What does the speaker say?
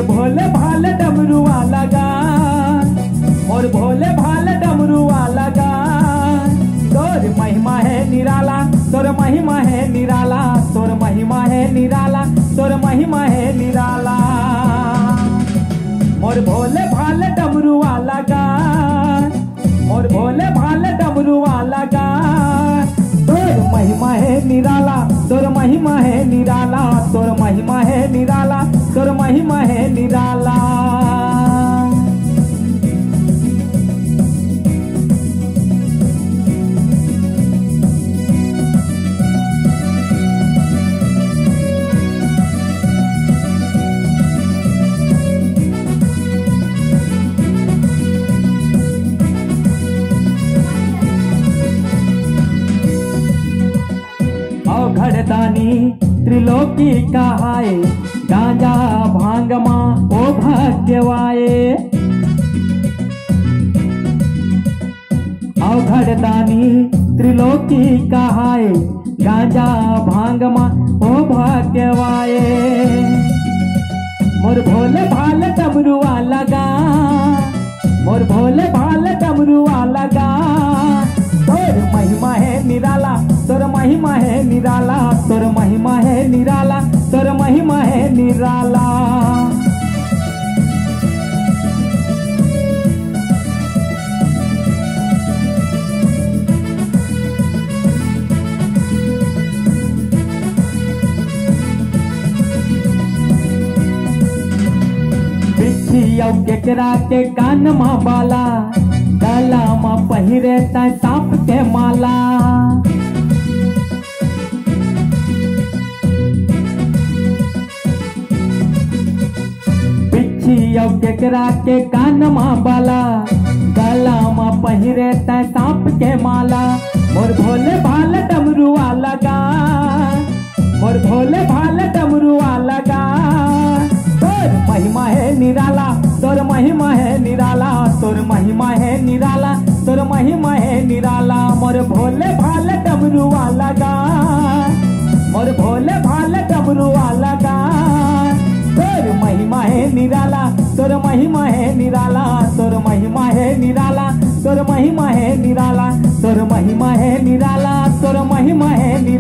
मोरे भोले भाले डमरू वाला गान, मोर भोले भाले डमरू वाला गान। तोर महिमा है निराला, तोर महिमा है निराला, तोर महिमा है निराला, तोर महिमा है निराला। मोर भोले भाले डमरू वाला गान, मोर भोले भाले डमरू वाला गान। तोर महिमा है निराला, तोर महिमा है निराला, तोर महिमा है निराला, तोर महिमा है निराला। घड़दानी त्रिलोकी कहाए, गांजा भांग माँ ओ भाग्यवाए। घड़दानी त्रिलोकी कहाए, गांजा भांग माँ ओ भाग्यवाए। मोर भोले भाले डमरू वाला गान, मोर भोले भाले डमरू वाला गान। तोर महिमा है निराला, तोर महिमा है निराला, तोर महिमा है निराला, तोर महिमा है निराला। केकरा के कान माँ बाला, गला माँ पहिरे तै सांप के माला। केकरा के कान माँ बाला, गला माँ पहिरे तै सांप के माला। मोर भोले भाले डमरू वाला गान, मोर भोले भाले डमरू वाला गान। तोर महिमा है निराला, तोर महिमा है निराला, तोर महिमा है निराला, तोर महिमा है निराला। मोर भोले भाले डमरू वाला गान, मोर भोले भाले डमरू वाला गान। तोर महिमा है निराला, तोर महिमा है निराला, तोर महिमा है निराला, तोर महिमा है निराला, तोर महिमा है निराला, तोर महिमा है।